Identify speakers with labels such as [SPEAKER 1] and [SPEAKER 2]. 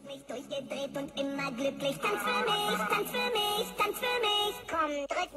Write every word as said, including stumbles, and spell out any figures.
[SPEAKER 1] Mich durchgedreht und immer glücklich. Tanz für mich, tanz für mich, tanz für mich. Komm, drück